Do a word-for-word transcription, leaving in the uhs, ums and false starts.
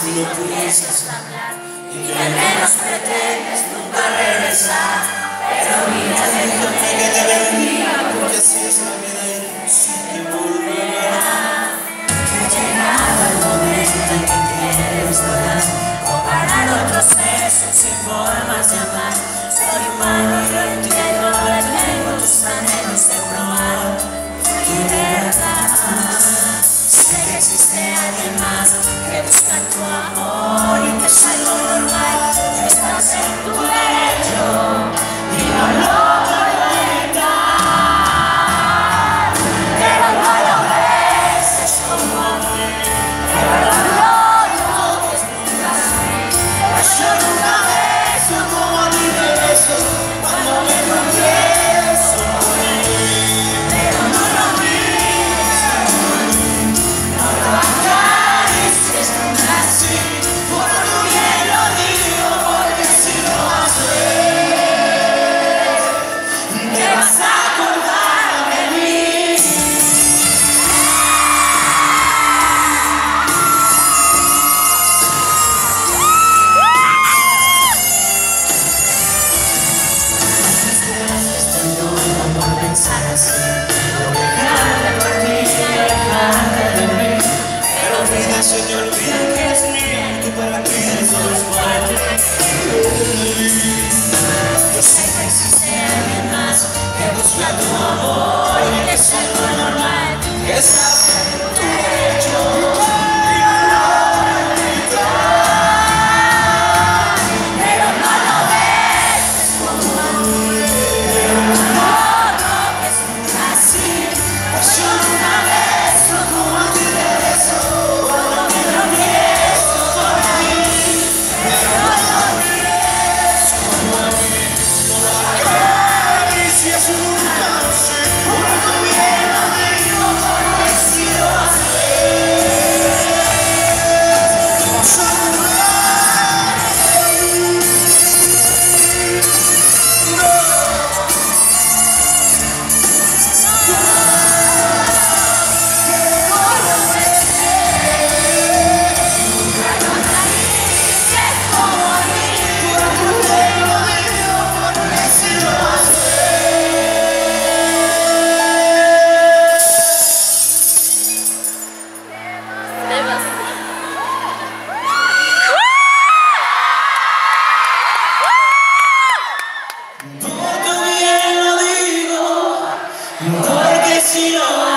no pudieses hablar y que al menos pretendes nunca regresar. Pero mira, déjame que te bendiga, porque así es la vida y no sé qué volverá. Que ha llegado el momento en que quieres volar, comparar otros besos y formas de amar. Soy humano y lo entiendo, ahora tengo tus anhelos de probar tu verdad. Sé que existe alguien más que busca tu amor y que es algo normal. Estás en tu derecho y no lo voy a negar. Pero no lo ves, es como a mí. Pero no lo notes nunca así. Pues yo nunca beso como a ti te beso cuando me confieso morir. Pero no lo mires como a mí. No lo acaricies nunca así. Por tu bien lo digo, porque si lo haces te vas a acordar de mí. Estoy loco por pensar así, por dejarte por mí y alejarte de mí. Pero vida, se te olvida que es mía, tú para mí eres fuerte. Yo sé que existe alguien más que busca tu amor y que es algo normal. Que estás en tu derecho y no lo voy a negar. Pero no lo ves, es como a mí. Pero no lo notes nunca así. Pues yo nunca beso como a ti te beso cuando me tropiezo por ahí. Pero no lo mires como a mí. No lo acaricias nunca así. Por tu bien lo digo, porque si lo haces te vas a acordar de mí. Por tu bien lo digo, porque si no